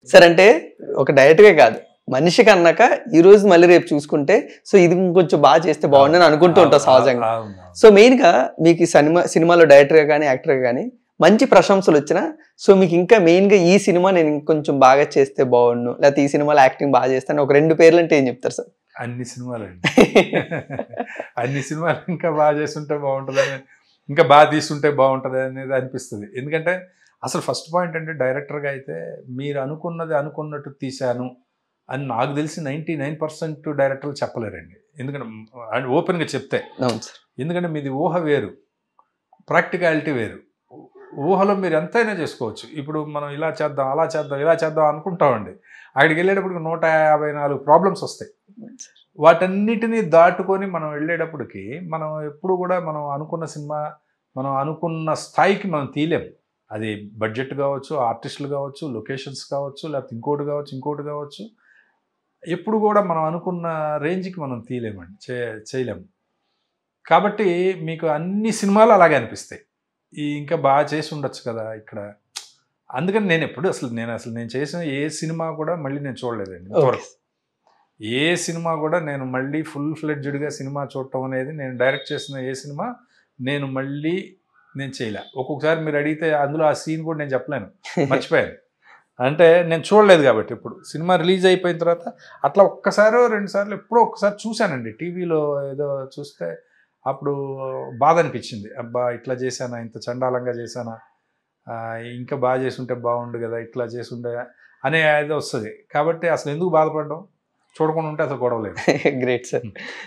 Sir అంటే ఒక డైరెక్ట్గా కాదు, మనిషికి అన్నాక ఈ రోజు మళ్ళీ రేపు చూసుకుంటే సో ఇది ఇంకొంచెం బాగా చేస్తే బాగుండని అనుకుంటూ ఉంటాం సహజంగా. సో మెయిన్గా మీకు ఈ సినిమాలో డైరెక్టర్గా కానీ యాక్టర్గా కానీ మంచి ప్రశంసలు వచ్చినా సో మీకు ఇంకా మెయిన్గా ఈ సినిమా నేను ఇంకొంచెం బాగా చేస్తే బాగుండు, లేకపోతే ఈ సినిమాలో యాక్టింగ్ బాగా చేస్తాను ఒక 2 పేర్లు అంటే ఏం చెప్తారు సార్? అన్ని సినిమాలండి. అన్ని సినిమాలు ఇంకా బాగా చేస్తుంటే బాగుంటుందని, ఇంకా బాగా తీసుంటే బాగుంటుంది అనేది అనిపిస్తుంది. ఎందుకంటే అసలు ఫస్ట్ పాయింట్ అంటే డైరెక్టర్గా అయితే మీరు అనుకున్నది అనుకున్నట్టు తీశాను అని నాకు తెలిసి 99% డైరెక్టర్లు చెప్పలేరండి. ఎందుకంటే ఓపెన్గా చెప్తే, ఎందుకంటే మీది ఊహ వేరు, ప్రాక్టికాలిటీ వేరు. ఊహలో మీరు ఎంతైనా చేసుకోవచ్చు. ఇప్పుడు మనం ఇలా చేద్దాం అలా చేద్దాం ఇలా చేద్దాం అనుకుంటామండి, అక్కడికి వెళ్ళేటప్పటికి 154 ప్రాబ్లమ్స్ వస్తాయి. వాటన్నిటినీ దాటుకొని మనం వెళ్ళేటప్పటికి మనం ఎప్పుడు కూడా మనం అనుకున్న సినిమా మనం అనుకున్న స్థాయికి మనం తీయలేము. అది బడ్జెట్ కావచ్చు, ఆర్టిస్టులు కావచ్చు, లొకేషన్స్ కావచ్చు, లేకపోతే ఇంకోటి కావచ్చు, ఎప్పుడు కూడా మనం అనుకున్న రేంజ్కి మనం తీయలేమండి, చేయలేము. కాబట్టి మీకు అన్ని సినిమాలు అలాగే అనిపిస్తాయి, ఇంకా బాగా చేసి ఉండొచ్చు కదా ఇక్కడ. అందుకని నేను ఎప్పుడు నేను చేసిన ఏ సినిమా కూడా మళ్ళీ నేను చూడలేదండి ఇంతవరకు. ఏ సినిమా కూడా నేను మళ్ళీ ఫుల్ ఫ్లెడ్జ్డ్గా సినిమా చూడటం అనేది, నేను డైరెక్ట్ చేసిన ఏ సినిమా నేను చేయలే. ఒక్కొక్కసారి మీరు అడిగితే అందులో ఆ సీన్ కూడా నేను చెప్పలేను, మర్చిపోయాను. అంటే నేను చూడలేదు కాబట్టి. ఇప్పుడు సినిమా రిలీజ్ అయిపోయిన తర్వాత అట్లా ఒక్కసారో 2 సార్లు ఎప్పుడో ఒక్కసారి చూశానండి టీవీలో, ఏదో చూస్తే అప్పుడు బాధ అనిపించింది. అబ్బా ఇట్లా చేశానా, ఇంత చండాలంగా చేశానా, ఇంకా బాగా చేసుంటే బాగుండు కదా, ఇట్లా చేసుండే అనే అది వస్తుంది. కాబట్టి అసలు ఎందుకు బాధపడడం, చూడకుండా ఉంటే అసలు గొడవలేదు. Great sir.